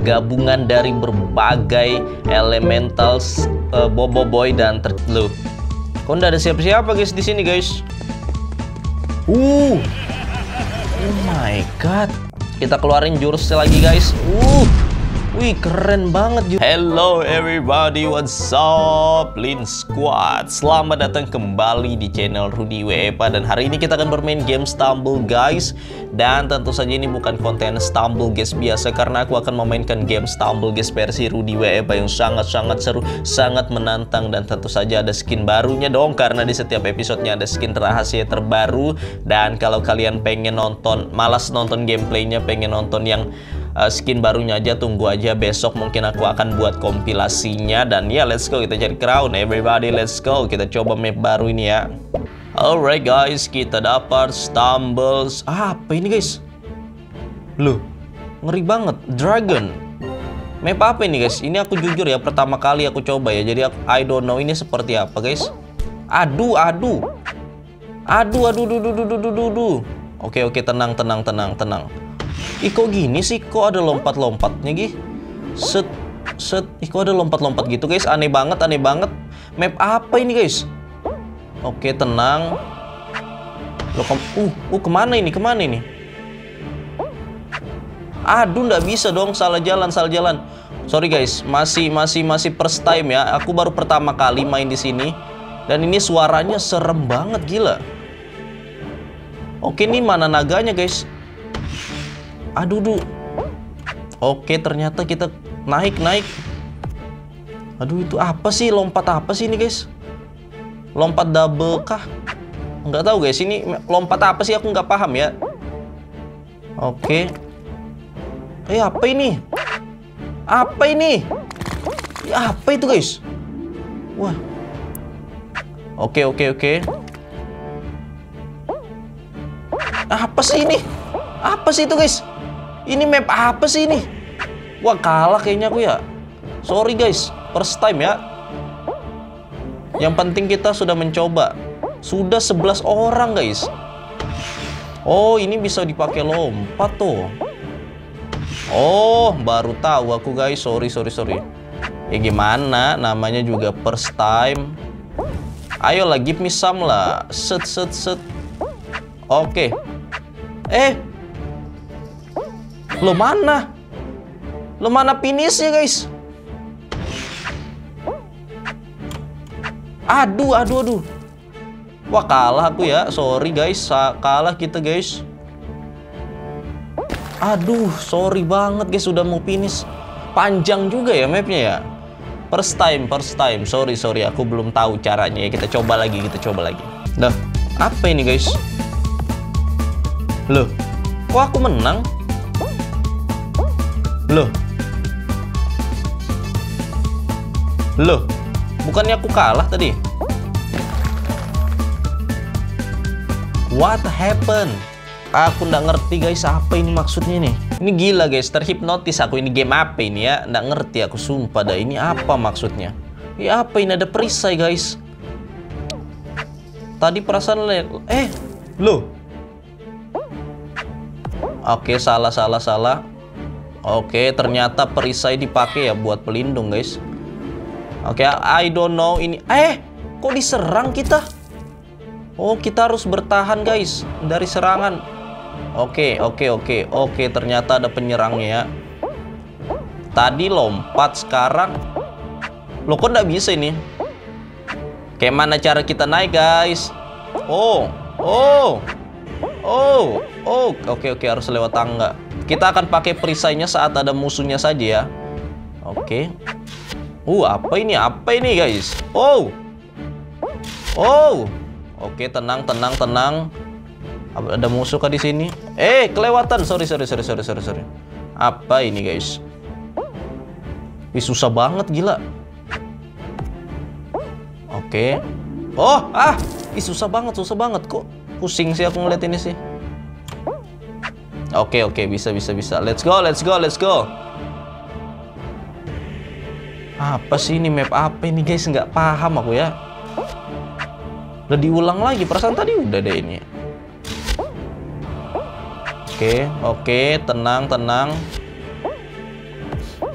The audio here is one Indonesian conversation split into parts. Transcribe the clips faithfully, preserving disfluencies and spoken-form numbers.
gabungan dari berbagai elementals, uh, Bobo Boy dan ter... Loh, kok nggak ada siapa-siapa guys di sini guys? Uh, oh my god, kita keluarin jurusnya lagi guys. Uh, wih keren banget. Hello everybody, what's up, Lin Squad? Selamat datang kembali di channel Rudy Wepa. Dan hari ini kita akan bermain game Stumble guys. Dan tentu saja ini bukan konten Stumble guys biasa, karena aku akan memainkan game Stumble guys versi Rudy Wepa yang sangat-sangat seru, sangat menantang. Dan tentu saja ada skin barunya dong, karena di setiap episodenya ada skin rahasia terbaru. Dan kalau kalian pengen nonton, malas nonton gameplaynya, pengen nonton yang Uh, skin barunya aja, tunggu aja besok mungkin aku akan buat kompilasinya. Dan ya let's go, kita cari crown everybody, let's go, kita coba map baru ini ya. Alright guys, kita dapat Stumbles. Ah, apa ini guys? Loh, ngeri banget, Dragon. Map apa ini guys? Ini aku jujur ya, pertama kali aku coba ya, jadi aku, I don't know ini seperti apa guys. Aduh, aduh Aduh, aduh, aduh, aduh, aduh, aduh, aduh, aduh. Oke, oke, tenang, tenang, tenang, tenang. Ih kok gini sih, kok ada lompat-lompatnya gih. Set, set, ih kok ada lompat-lompat gitu guys, aneh banget, aneh banget. Map apa ini guys? Oke tenang. Loh, ke uh, uh kemana ini, kemana ini? Aduh nggak bisa dong, salah jalan, salah jalan. Sorry guys, masih, masih, masih first time ya. Aku baru pertama kali main di sini. Dan ini suaranya serem banget, gila. Oke, ini mana naganya guys? Aduh, duh. Oke, ternyata kita naik-naik. Aduh, itu apa sih? Lompat apa sih ini, guys? Lompat double kah? Nggak tahu, guys. Ini lompat apa sih? Aku nggak paham ya. Oke. Eh, apa ini? Apa ini? Ya, apa itu, guys? Wah. Oke, oke, oke. Apa sih ini? Apa sih itu, guys? Ini map apa sih ini? Wah, kalah kayaknya aku ya. Sorry guys, first time ya. Yang penting kita sudah mencoba. Sudah sebelas orang guys. Oh, ini bisa dipakai lompat tuh. Oh, baru tahu aku guys. Sorry, sorry, sorry. Ya gimana, namanya juga first time. Ayolah, give me some lah. Set, set, set. Oke. Eh, lo mana? Lo mana finishnya guys? Aduh, aduh, aduh. Wah, kalah aku ya. Sorry guys, kalah kita guys. Aduh, sorry banget guys, sudah mau finish. Panjang juga ya mapnya ya. First time, first time. Sorry, sorry, aku belum tahu caranya ya. Kita coba lagi, kita coba lagi. Dah, apa ini guys? Loh, kok aku menang? Loh. Loh, bukannya aku kalah tadi? What happened? Aku nggak ngerti guys, apa ini maksudnya nih? Ini gila guys, terhipnotis aku. Ini game apa ini ya? Nggak ngerti aku, sumpah dah. Ini apa maksudnya? Ya apa ini, ada perisai guys? Tadi perasaan eh, loh. Oke, salah, salah, salah. Oke, ternyata perisai dipakai ya buat pelindung, guys. Oke, I don't know ini. Eh, kok diserang kita? Oh, kita harus bertahan, guys, dari serangan. Oke, oke, oke. Oke, ternyata ada penyerangnya ya. Tadi lompat, sekarang loh, kok nggak bisa ini? Kayak mana cara kita naik, guys? Oh, oh. Oh, oh, oke, oke, harus lewat tangga. Kita akan pakai perisainya saat ada musuhnya saja ya. Oke. Uh, apa ini? Apa ini, guys? Oh. Oh. Oke, tenang, tenang, tenang. Ada musuh kah di sini? Eh, kelewatan. Sorry, sorry, sorry, sorry, sorry, sorry. Apa ini, guys? Ih, susah banget, gila. Oke. Oh, ah. Ih, susah banget, susah banget kok. Pusing sih aku ngeliat ini sih. Oke, oke, bisa, bisa, bisa. Let's go, let's go, let's go. Apa sih ini, map apa ini guys? Nggak paham aku ya. Udah diulang lagi, perasaan tadi udah deh ini. Oke, oke, tenang, tenang.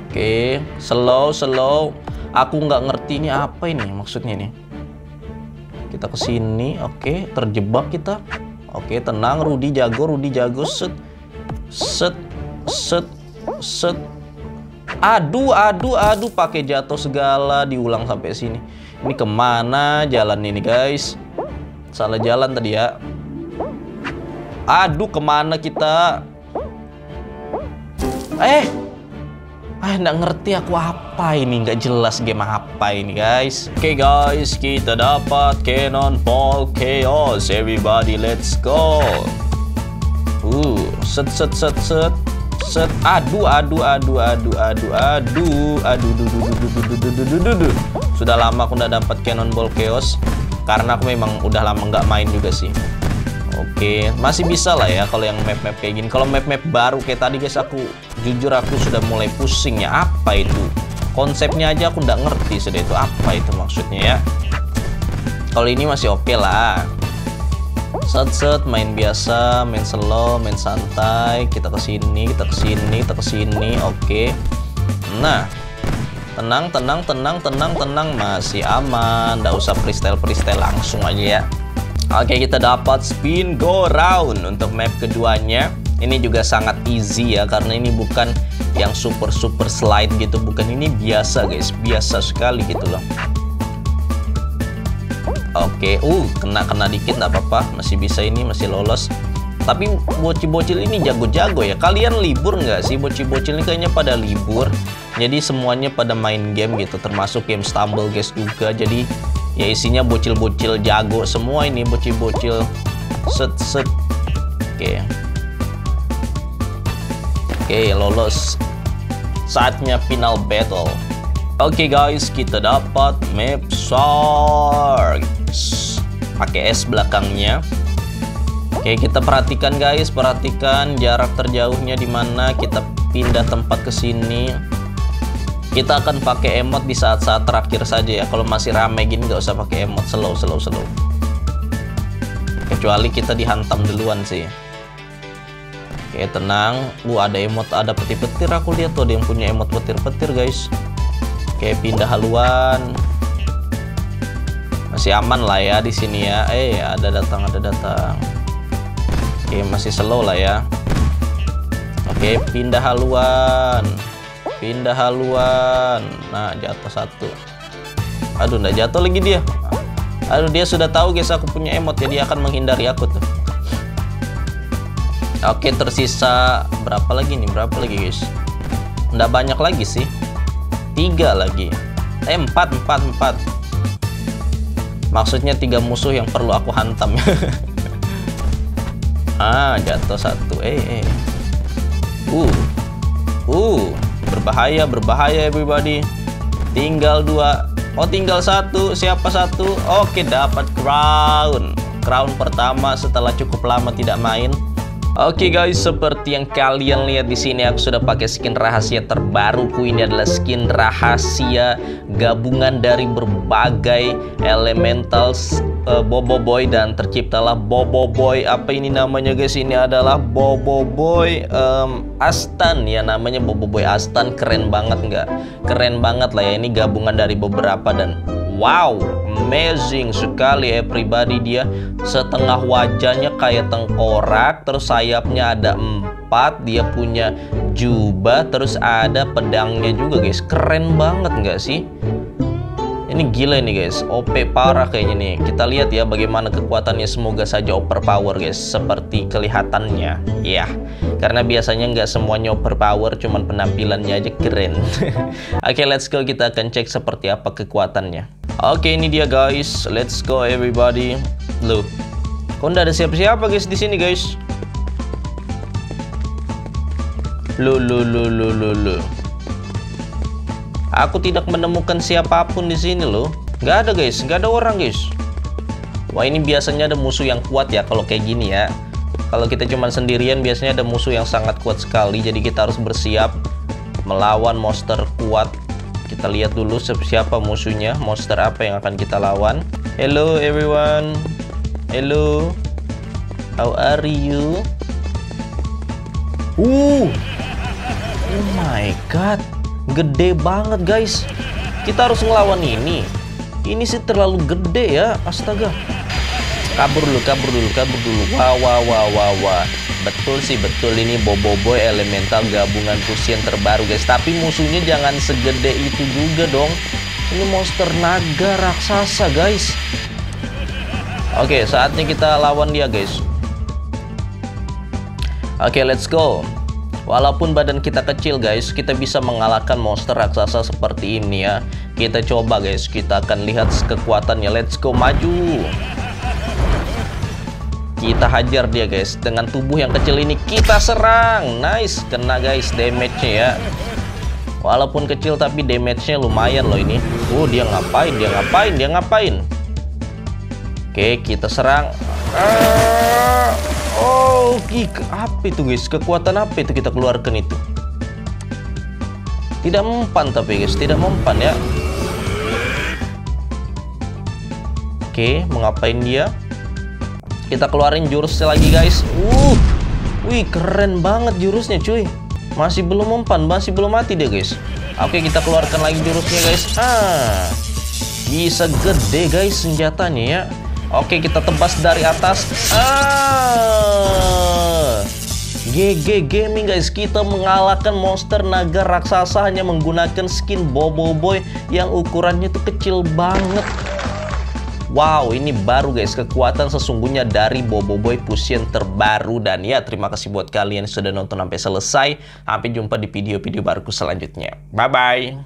Oke, slow, slow. Aku nggak ngerti ini apa ini maksudnya nih. Kita ke sini, oke, terjebak kita. Oke, tenang, Rudy jago, Rudy jago. Set, set, set, set. Aduh, aduh, aduh, pakai jatuh segala, diulang sampai sini. Ini kemana jalan ini, guys? Salah jalan tadi ya. Aduh, kemana kita? Eh, ah, nggak ngerti aku apa ini, nggak jelas game apa ini, guys. Oke, okay, guys, kita dapat Cannonball Chaos. Everybody, let's go. Uh, set, set, set, set, set. Aduh, aduh, aduh, aduh, aduh, aduh, aduh, duh, duh, duh, duh, duh, duh, duh, duh, duh. Sudah lama aku nggak dapat Cannonball Chaos karena aku memang udah lama nggak main juga sih. Oke, masih bisa lah ya kalau yang map-map kayak gini. Kalau map-map baru kayak tadi, guys, aku jujur aku sudah mulai pusing ya. Apa itu? Konsepnya aja aku nggak ngerti sudah itu apa itu maksudnya ya. Kalau ini masih oke okay lah. Set-set, main biasa, main slow, main santai. Kita ke sini, kita ke sini, kita ke sini. Oke. Nah, tenang, tenang, tenang, tenang, tenang, masih aman. Nggak usah freestyle-freestyle, langsung aja ya. Oke, kita dapat spin go round untuk map keduanya. Ini juga sangat easy ya, karena ini bukan yang super super slide gitu, bukan, ini biasa guys, biasa sekali gitu loh. Oke, uh kena kena dikit nggak apa-apa, masih bisa ini, masih lolos. Tapi bocil-bocil ini jago-jago ya. Kalian libur nggak sih? Bocil-bocil ini kayaknya pada libur, jadi semuanya pada main game gitu, termasuk game Stumble guys juga. Jadi ya isinya bocil-bocil jago semua ini, bocil-bocil. Set set. Oke. Oke, lolos. Saatnya final battle. Oke guys, kita dapat map Sharks. Pakai S belakangnya. Oke, kita perhatikan guys, perhatikan jarak terjauhnya di mana. Kita pindah tempat ke sini. Kita akan pakai emot di saat-saat terakhir saja ya. Kalau masih rame gini nggak usah pakai emot, slow, slow, slow. Kecuali kita dihantam duluan sih. Oke, tenang. Uh, ada emot, ada petir-petir. Aku lihat tuh ada yang punya emot petir-petir guys. Oke, pindah haluan. Masih aman lah ya di sini ya. Eh, ada datang, ada datang. Oke, masih slow lah ya. Oke, pindah haluan. Pindah haluan. Nah, jatuh satu. Aduh, nggak jatuh lagi dia. Aduh, dia sudah tahu guys aku punya emot, jadi akan menghindari aku tuh. Oke, tersisa berapa lagi nih? Berapa lagi guys? Nggak banyak lagi sih. Tiga lagi. Eh, empat, empat, empat. Maksudnya tiga musuh yang perlu aku hantam. Ah, jatuh satu. Eh, eh. Uh. Uh. Berbahaya, berbahaya everybody. Tinggal dua. Oh, tinggal satu. Siapa satu? Oke, dapat crown. Crown pertama setelah cukup lama tidak main. Oke guys, seperti yang kalian lihat di sini, aku sudah pakai skin rahasia terbaruku. Ini adalah skin rahasia gabungan dari berbagai elementals uh, Boboiboy, dan terciptalah Boboiboy. Apa ini namanya guys? Ini adalah Boboiboy um, Astan ya, namanya Boboiboy Astan. Keren banget nggak? Keren banget lah ya, ini gabungan dari beberapa dan wow, amazing sekali everybody. Dia setengah wajahnya kayak tengkorak, terus sayapnya ada empat, dia punya jubah, terus ada pedangnya juga guys. Keren banget nggak sih? Ini gila ini guys, O P parah kayaknya nih. Kita lihat ya bagaimana kekuatannya, semoga saja overpower guys, seperti kelihatannya ya. Karena biasanya nggak semuanya overpower, cuman penampilannya aja keren. Oke, let's go, kita akan cek seperti apa kekuatannya. Oke, ini dia guys, let's go everybody. Loh, kok nggak ada siapa-siapa guys di sini guys? Loh, loh, loh, loh, loh, loh. Aku tidak menemukan siapapun di sini loh. Nggak ada guys, nggak ada orang guys. Wah, ini biasanya ada musuh yang kuat ya kalau kayak gini ya. Kalau kita cuma sendirian biasanya ada musuh yang sangat kuat sekali. Jadi kita harus bersiap melawan monster kuat. Kita lihat dulu siapa musuhnya, monster apa yang akan kita lawan. Hello everyone. Hello. How are you? Uh. Oh my god. Gede banget guys. Kita harus ngelawan ini. Ini sih terlalu gede ya, astaga. Kabur dulu, kabur dulu, kabur dulu. Wah, wah, wah, wah, wah. Betul sih, betul. Ini Boboiboy elemental gabungan fusion terbaru guys. Tapi musuhnya jangan segede itu juga dong. Ini monster naga raksasa guys. Oke, saatnya kita lawan dia guys. Oke, let's go. Walaupun badan kita kecil guys, kita bisa mengalahkan monster raksasa seperti ini ya. Kita coba guys, kita akan lihat kekuatannya. Let's go, maju. Kita hajar dia guys. Dengan tubuh yang kecil ini kita serang. Nice, kena guys damage-nya ya. Walaupun kecil tapi damage-nya lumayan loh ini. Oh, dia ngapain, dia ngapain, dia ngapain. Oke, kita serang. Ah, oh, apa itu guys? Kekuatan apa itu kita keluarkan itu? Tidak mempan tapi guys, tidak mempan ya. Oke, mengapain dia? Kita keluarin jurusnya lagi guys. Uh, wih keren banget jurusnya cuy. Masih belum mempan, masih belum mati dia guys. Oke, kita keluarkan lagi jurusnya guys. Ah, bisa gede guys senjatanya ya. Oke, kita tebas dari atas. Ah, G G Gaming guys, kita mengalahkan monster naga raksasa hanya menggunakan skin Boboiboy yang ukurannya tuh kecil banget. Wow, ini baru guys kekuatan sesungguhnya dari Boboiboy fusion terbaru. Dan ya, terima kasih buat kalian yang sudah nonton sampai selesai. Sampai jumpa di video-video baruku selanjutnya. Bye bye.